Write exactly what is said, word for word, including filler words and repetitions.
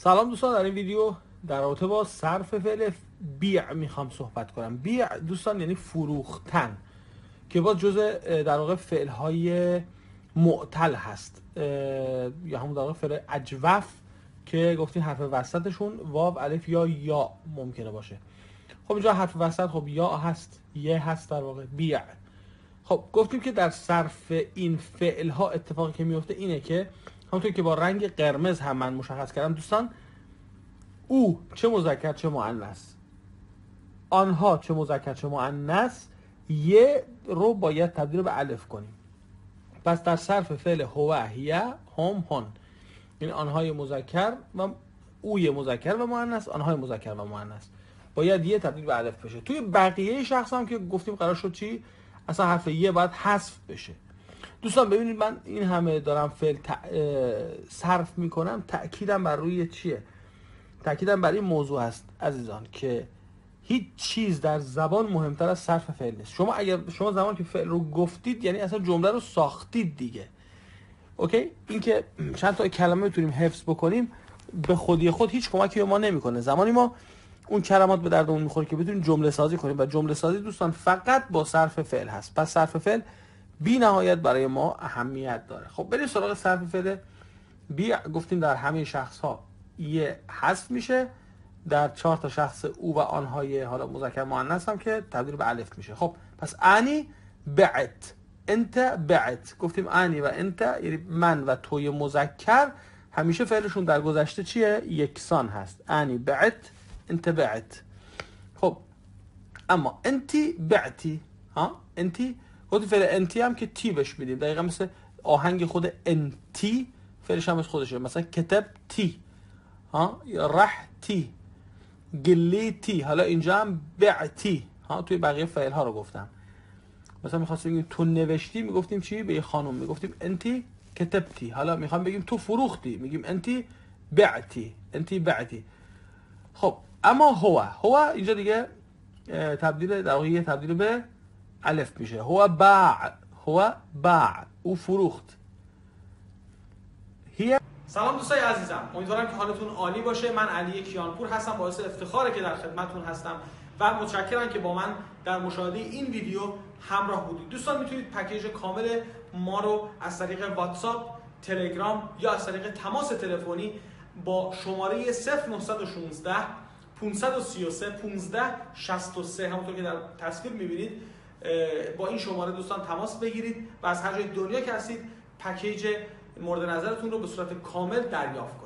سلام دوستان، در این ویدیو در رابطه با صرف فعل بیع میخوام صحبت کنم. بیع دوستان یعنی فروختن که باز جزء در واقع فعل های معتل هست یا همون در واقع فعل اجوف که گفتیم حرف وسطشون واو، الف یا یا ممکنه باشه. خب اینجا حرف وسط خب یا هست، یه هست در واقع بیع. خب گفتیم که در صرف این فعل ها اتفاقی که میفته اینه که همونطور که با رنگ قرمز هم من مشخص کردم دوستان، او چه مذکر چه مؤنث، آنها چه مذکر چه مؤنث، یه رو باید تبدیل به الف کنیم. پس در صرف فعل هو، هی، هم، هن، این آنهای مذکر و اوی مذکر و مؤنث، آنهای مذکر و مؤنث، باید یه تبدیل به الف بشه. توی بقیه شخص هم که گفتیم قرار شد چی؟ اصلا حرف یه باید حذف بشه. دوستان ببینید من این همه دارم فعل ت... صرف میکنم، تأکیدم بر روی چیه؟ تأکیدم بر این موضوع هست عزیزان که هیچ چیز در زبان مهمتر از صرف فعل نیست. شما اگر شما زمان که فعل رو گفتید یعنی اصلا جمله رو ساختید دیگه. اوکی؟ این که چند تا کلمه بتونیم حفظ بکنیم به خودی خود هیچ کمکی به ما نمیکنه. زمانی ما اون کلمات به دردمون میخوره که بتونیم جمله سازی کنیم و جمله سازی دوستان فقط با صرف فعل هست. پس صرف فعل بی نهایت برای ما اهمیت داره. خب بریم سراغ صرف فعل بیع. گفتیم در همه شخص ها یه حذف میشه، در چهار تا شخص او و آنهای حالا مذکر مؤنث هم که تبدیل به الف میشه. خب پس انی بعت، انت بعت. گفتیم انی و انت یعنی من و توی مذکر همیشه فعلشون در گذشته چیه؟ یکسان هست. انی بعت، انت بعت. خب اما انتی بعتی، ها انتی خود فعل انتی هم که تی بهش میدیم، دقیقا مثل آهنگ خود انتی فعلش هم از خودشه. مثلا کتب تی، ها یا رح تی، گلی تی. حالا اینجا هم بعتی، ها توی بقیه فعل ها رو گفتم. مثلا می‌خواستیم بگیم تو نوشتی، میگفتیم چی؟ به یه خانم میگفتیم انتی کتبتی. حالا میخوام بگیم تو فروختی، میگیم انتی بعتی، انتی بعتی. خب اما هو، هو اینجا دیگه تبدیل در واقع تبدیل به الف میشه. هو باع، هو باع، او فروخت. هی. سلام دوستای عزیزم، امیدوارم که حالتون عالی باشه. من علی کیانپور هستم، باعث افتخاره که در خدمتتون هستم و متشکرم که با من در مشاهده این ویدیو همراه بودید. دوستان میتونید پکیج کامل ما رو از طریق واتساپ، تلگرام یا از طریق تماس تلفنی با شماره صفر نه یک شش پانصد و سی و سه پانزده شصت و سه همونطور که در تصویر میبینید با این شماره دوستان تماس بگیرید و از هر جای دنیا که هستید پکیج مورد نظرتون رو به صورت کامل دریافت کنید.